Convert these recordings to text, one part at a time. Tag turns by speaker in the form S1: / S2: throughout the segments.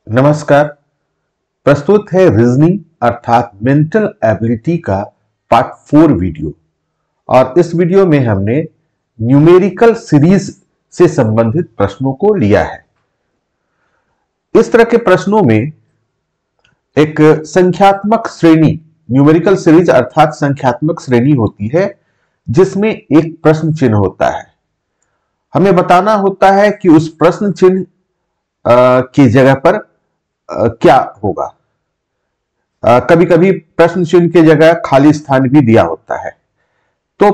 S1: नमस्कार। प्रस्तुत है रीजनिंग अर्थात मेंटल एबिलिटी का पार्ट 4 वीडियो। और इस वीडियो में हमने न्यूमेरिकल सीरीज से संबंधित प्रश्नों को लिया है। इस तरह के प्रश्नों में एक संख्यात्मक श्रेणी, न्यूमेरिकल सीरीज अर्थात संख्यात्मक श्रेणी होती है, जिसमें एक प्रश्न चिन्ह होता है। हमें बताना होता है कि उस प्रश्न चिन्ह की जगह पर क्या होगा। कभी कभी प्रश्न चिन्ह की जगह खाली स्थान भी दिया होता है, तो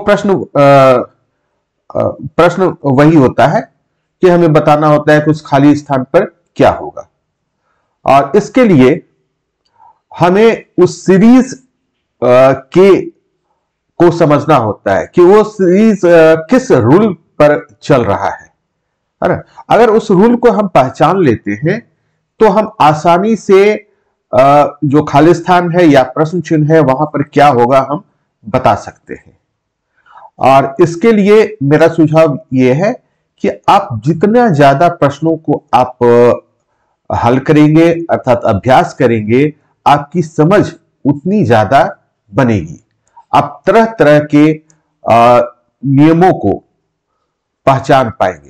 S1: प्रश्न वही होता है कि हमें बताना होता है कि उस खाली स्थान पर क्या होगा। और इसके लिए हमें उस सीरीज के को समझना होता है कि वो सीरीज किस रूल पर चल रहा है ना। अगर उस रूल को हम पहचान लेते हैं तो हम आसानी से जो खाली स्थान है या प्रश्न चिन्ह है वहां पर क्या होगा हम बता सकते हैं। और इसके लिए मेरा सुझाव यह है कि आप जितना ज्यादा प्रश्नों को आप हल करेंगे अर्थात अभ्यास करेंगे, आपकी समझ उतनी ज्यादा बनेगी। आप तरह तरह के नियमों को पहचान पाएंगे।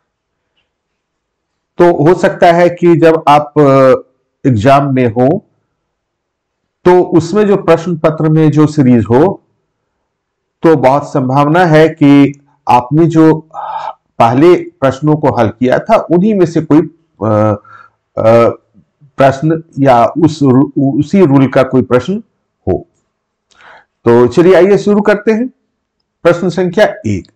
S1: तो हो सकता है कि जब आप एग्जाम में हो तो उसमें जो प्रश्न पत्र में जो सीरीज हो, तो बहुत संभावना है कि आपने जो पहले प्रश्नों को हल किया था उन्हीं में से कोई प्रश्न या उसी रूल का कोई प्रश्न हो। तो चलिए आइए शुरू करते हैं। प्रश्न संख्या 1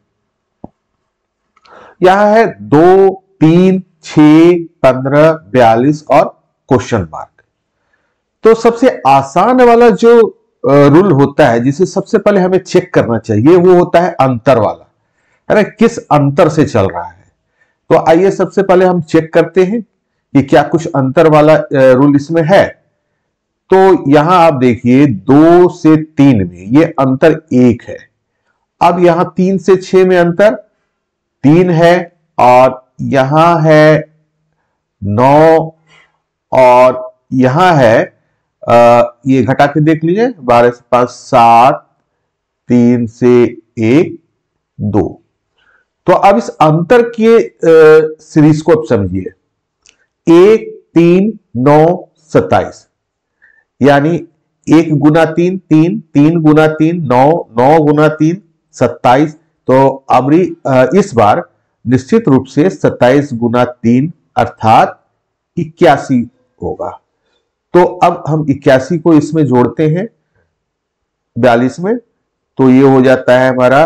S1: यहां है 2, 3, 6, 15, 42 और क्वेश्चन मार्क। तो सबसे आसान वाला जो रूल होता है जिसे सबसे पहले हमें चेक करना चाहिए वो होता है अंतर वाला, है ना। किस अंतर से चल रहा है। तो आइए सबसे पहले हम चेक करते हैं कि क्या कुछ अंतर वाला रूल इसमें है। तो यहां आप देखिए 2 से 3 में ये अंतर 1 है। अब यहां 3 से 6 में अंतर 3 है, और यहां है 9, और यहां है ये घटा के देख लीजिए 12 से 5 7, 3 से 1 2। तो अब इस अंतर के सीरीज को आप समझिए। 1 3 9 27, यानी 1 गुना 3 3, 3 गुना 3 9, 9 गुना 3 27। तो अब इस बार निश्चित रूप से 27 गुना 3 अर्थात 81 होगा। तो अब हम 81 को इसमें जोड़ते हैं 42 में, तो ये हो जाता है हमारा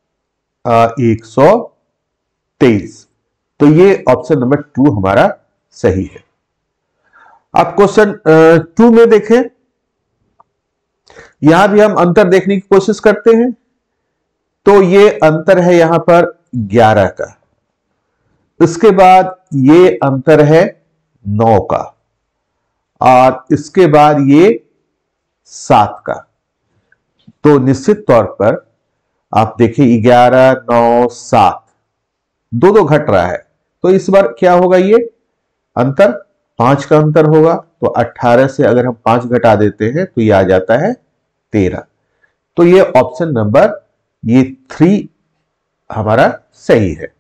S1: 123। तो ये ऑप्शन नंबर 2 हमारा सही है। अब क्वेश्चन 2 में देखें। यहां भी हम अंतर देखने की कोशिश करते हैं। तो ये अंतर है यहां पर 11 का। इसके बाद ये अंतर है 9 का, और इसके बाद ये 7 का। तो निश्चित तौर पर आप देखिए 11 9 7 दो घट रहा है। तो इस बार क्या होगा, ये अंतर 5 का अंतर होगा। तो 18 से अगर हम 5 घटा देते हैं तो ये आ जाता है 13। तो ये ऑप्शन नंबर 3 हमारा सही है।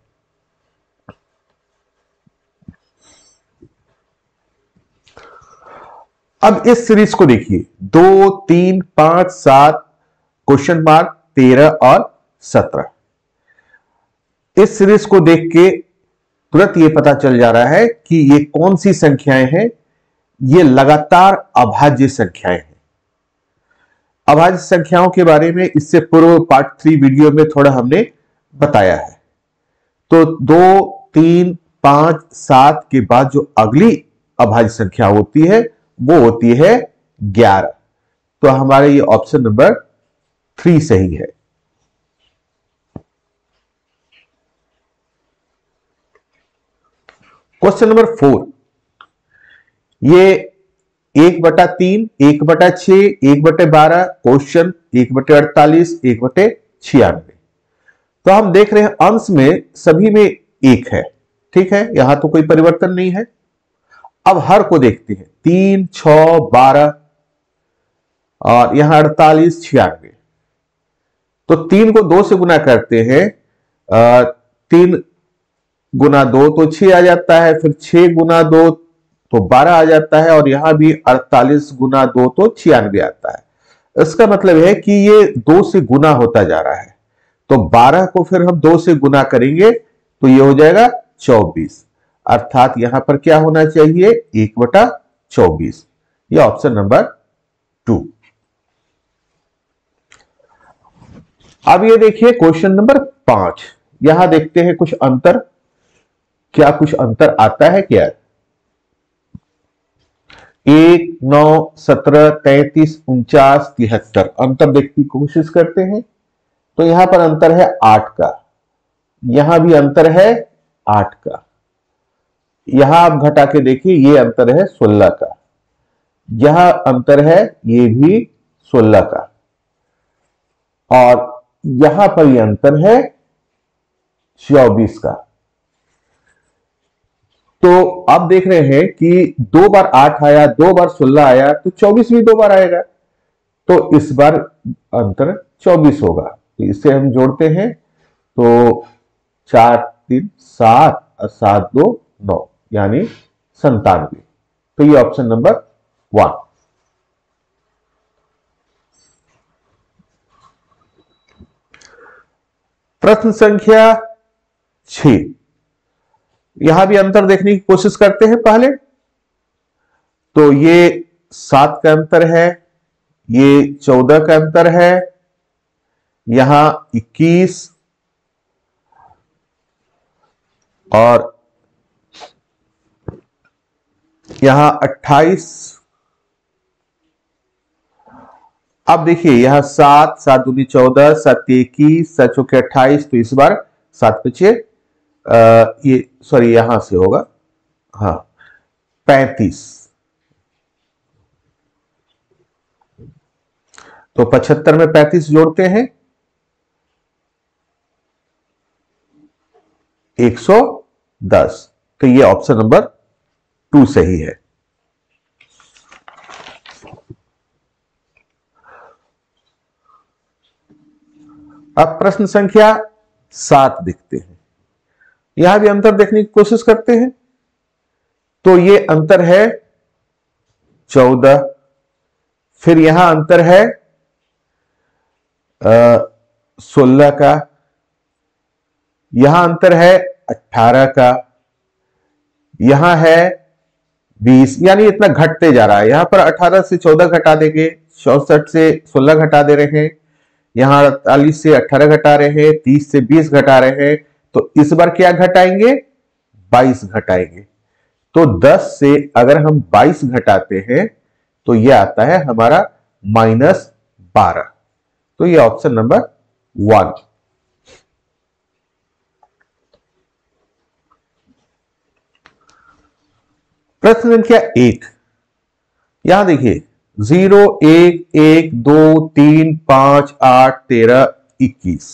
S1: अब इस सीरीज को देखिए 2 3 5 7 क्वेश्चन मार्क 13 और 17। इस सीरीज को देख के तुरंत ये पता चल जा रहा है कि ये कौन सी संख्याएं हैं। ये लगातार अभाज्य संख्याएं हैं। अभाज्य संख्याओं के बारे में इससे पूर्व पार्ट 3 वीडियो में थोड़ा हमने बताया है। तो 2 3 5 7 के बाद जो अगली अभाज्य संख्या होती है वो होती है 11। तो हमारे ये ऑप्शन नंबर 3 सही है। क्वेश्चन नंबर 4, ये 1/3, 1/6, 1/12, क्वेश्चन 1/48, 1/96। तो हम देख रहे हैं अंश में सभी में 1 है, ठीक है, यहां तो कोई परिवर्तन नहीं है। अब हर को देखते हैं, 3, 6, 12 और यहां 48, 96। तो 3 को 2 से गुना करते हैं, 3 गुना 2 तो 6 आ जाता है, फिर 6 गुना 2 तो 12 आ जाता है, और यहां भी 48 गुना 2 तो 96 आता है। इसका मतलब है कि ये 2 से गुना होता जा रहा है। तो 12 को फिर हम 2 से गुना करेंगे तो ये हो जाएगा 24, अर्थात यहां पर क्या होना चाहिए, 1/24। ये ऑप्शन नंबर 2। अब ये देखिए क्वेश्चन नंबर 5। यहां देखते हैं कुछ अंतर, क्या कुछ अंतर आता है क्या। 1, 9, 17, 33, 49, 73 अंतर देखने की कोशिश करते हैं। तो यहां पर अंतर है 8 का, यहां भी अंतर है 8 का, यहां आप घटा के देखिए ये अंतर है 16 का, यहां अंतर है ये भी 16 का, और यहां पर ये अंतर है 24 का। तो आप देख रहे हैं कि 2 बार 8 आया, 2 बार 16 आया, तो 24 भी 2 बार आएगा। तो इस बार अंतर 24 होगा। तो इसे हम जोड़ते हैं, तो 4, 3, 7 और 7, 2, 9 यानी 97। तो ये ऑप्शन नंबर 1। प्रश्न संख्या 6। यहां भी अंतर देखने की कोशिश करते हैं पहले। तो ये 7 का अंतर है, ये 14 का अंतर है, यहां 21 और यहां 28। अब देखिए यहां 7, 7 दूनी 14, 7 21, 7 चौके 28। तो इस बार 7 बचे, ये सॉरी यहां से होगा, हाँ 35। तो 75 में 35 जोड़ते हैं, 110। तो ये ऑप्शन नंबर 2 सही है। अब प्रश्न संख्या 7 देखते हैं। यहां भी अंतर देखने की कोशिश करते हैं। तो ये अंतर है 14, फिर यहां अंतर है 16 का, यहां अंतर है 18 का, यहां है 20, यानी इतना घटते जा रहा है। यहां पर 18 से 14 घटा देंगे, 64 से 16 घटा दे रहे हैं, यहां 48 से 18 घटा रहे हैं, 30 से 20 घटा रहे हैं। तो इस बार क्या घटाएंगे, 22 घटाएंगे। तो 10 से अगर हम 22 घटाते हैं तो यह आता है हमारा -12। तो यह ऑप्शन नंबर 1। प्रश्न संख्या 1। यहां देखिए 0, 1, 1, 2, 3, 5, 8, 13, 21।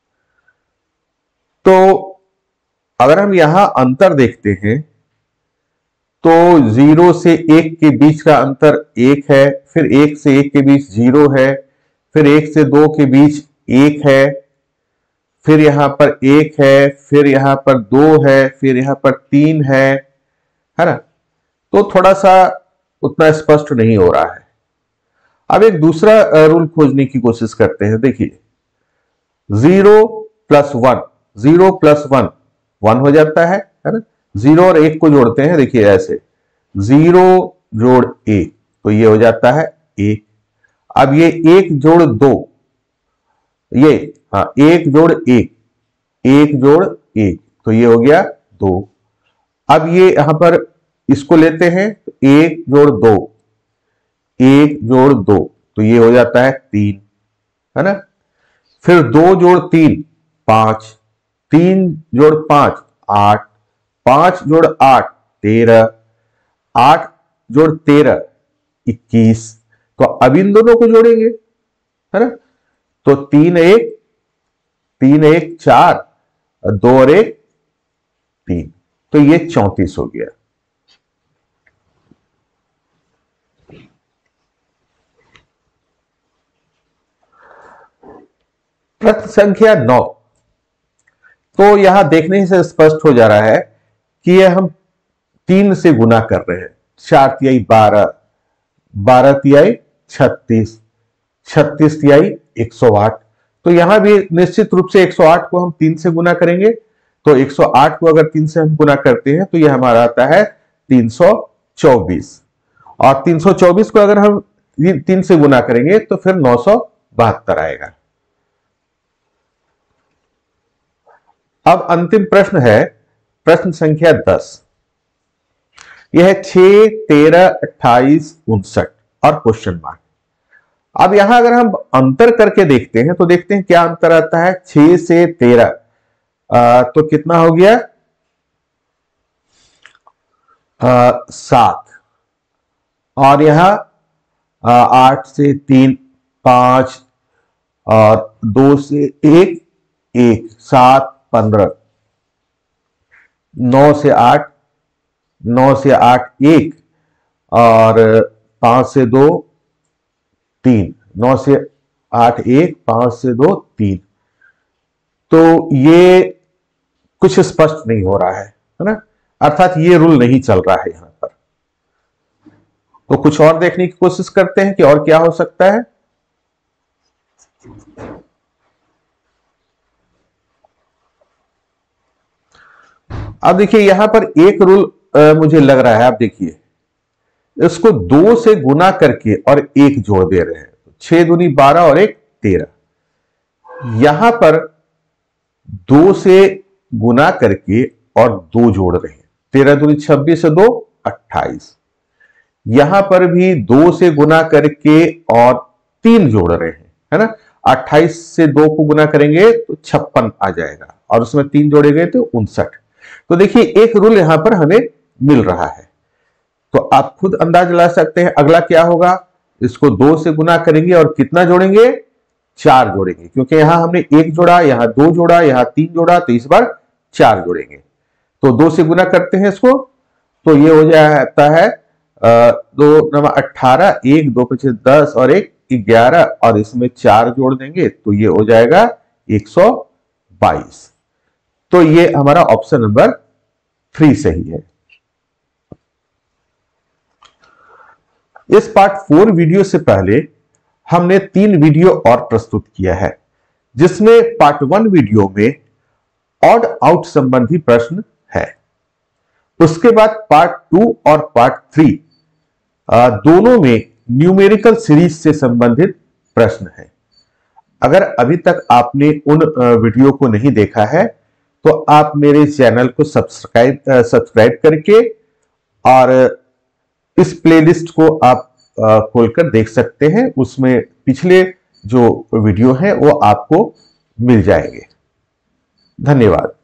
S1: तो अगर हम यहां अंतर देखते हैं तो 0 से 1 के बीच का अंतर 1 है, फिर 1 से 1 के बीच 0 है, फिर 1 से 2 के बीच 1 है, फिर यहां पर 1 है, फिर यहां पर 2 है, फिर यहां पर 3 है ना। तो थोड़ा सा उतना स्पष्ट नहीं हो रहा है। अब एक दूसरा रूल खोजने की कोशिश करते हैं। देखिए 0 + 1, 0 + 1 1 हो जाता है ना। 0 और 1 को जोड़ते हैं, देखिए ऐसे 0 जोड़ 1 तो ये हो जाता है 1। अब ये 1 जोड़ 2, ये हाँ 1 जोड़ 1, 1 जोड़ 1 तो ये हो गया 2। अब ये यहां पर इसको लेते हैं, 1 जोड़ 2, 1 जोड़ 2 तो ये हो जाता है 3, है ना। फिर 2 जोड़ 3 5, 3 जोड़ 5 8, 5 जोड़ 8 13, 8 जोड़ 13 21। तो अब इन दोनों को जोड़ेंगे, है ना। तो 3 1 4, 2 और 1 3, तो ये 34 हो गया। प्रश्न संख्या 9। तो यहां देखने से स्पष्ट हो जा रहा है कि यह हम 3 से गुना कर रहे हैं। 4 तिहाई 12, 12 तिहाई 36, 36 तिहाई 108। तो यहां भी निश्चित रूप से 108 को हम 3 से गुना करेंगे। तो 108 को अगर 3 से हम गुना करते हैं तो यह हमारा आता है 324, और 324 को अगर हम 3 से गुना करेंगे तो फिर 972 आएगा। अब अंतिम प्रश्न है प्रश्न संख्या 10। यह है 6, 13, 28, 59 और क्वेश्चन मार्क। अब यहां अगर हम अंतर करके देखते हैं तो देखते हैं क्या अंतर आता है। 6 से 13 तो कितना हो गया 7, और यहां 8 से 3 5, और 2 से 1 1, 7 15, 9 से 8 9 से 8 1, और 5 से 2 3, 9 से 8 1, 5 से 2 3। तो ये कुछ स्पष्ट नहीं हो रहा है ना, अर्थात ये रूल नहीं चल रहा है यहां पर। तो कुछ और देखने की कोशिश करते हैं कि और क्या हो सकता है। अब देखिए यहां पर एक रूल मुझे लग रहा है। आप देखिए इसको 2 से गुना करके और 1 जोड़ दे रहे हैं। 6 दूनी 12 और 1 13। यहां पर 2 से गुना करके और 2 जोड़ रहे हैं। 13 दूनी 26 से 2 28। यहां पर भी 2 से गुना करके और 3 जोड़ रहे हैं, है ना। 28 से 2 को गुना करेंगे तो 56 आ जाएगा, और उसमें 3 जोड़े गए तो 59। तो देखिए एक रूल यहां पर हमें मिल रहा है। तो आप खुद अंदाज लगा सकते हैं अगला क्या होगा। इसको 2 से गुना करेंगे और कितना जोड़ेंगे 4 जोड़ेंगे, क्योंकि यहां हमने 1 जोड़ा, यहां 2 जोड़ा, यहां 3 जोड़ा, तो इस बार 4 जोड़ेंगे। तो 2 से गुना करते हैं इसको, तो ये हो जाता है 2 9 18, 1 2 5 10 और 1 11, और इसमें 4 जोड़ देंगे तो ये हो जाएगा 122। तो ये हमारा ऑप्शन नंबर 3 सही है। इस पार्ट 4 वीडियो से पहले हमने 3 वीडियो और प्रस्तुत किया है, जिसमें पार्ट 1 वीडियो में ऑड आउट संबंधी प्रश्न है। उसके बाद पार्ट 2 और पार्ट 3 दोनों में न्यूमेरिकल सीरीज से संबंधित प्रश्न है। अगर अभी तक आपने उन वीडियो को नहीं देखा है तो आप मेरे चैनल को सब्सक्राइब करके और इस प्लेलिस्ट को आप खोलकर देख सकते हैं। उसमें पिछले जो वीडियो हैं वो आपको मिल जाएंगे। धन्यवाद।